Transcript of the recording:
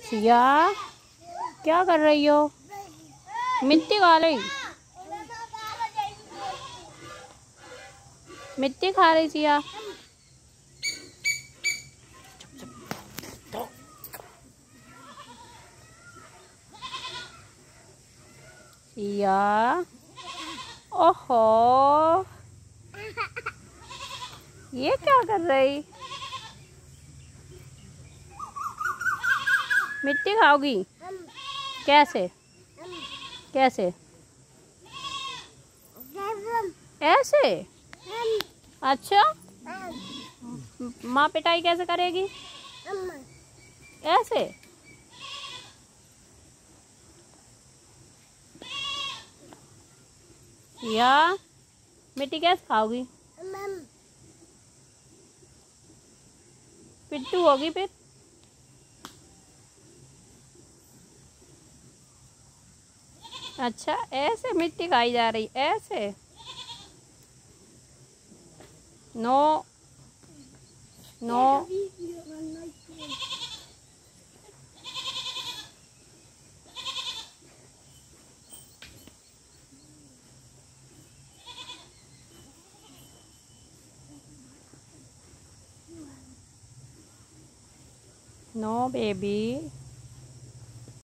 सिया क्या कर रही हो? मिट्टी खा रही? मिट्टी खा रही सिया? सिया ओहो, ये क्या कर रही? मिट्टी खाओगी? कैसे कैसे? ऐसे? अच्छा, माँ पिटाई कैसे करेगी? ऐसे? या मिट्टी कैसे खाओगी? पिट्टू होगी फिर। अच्छा, ऐसे मिट्टी खाई जा रही? ऐसे? No no. No baby.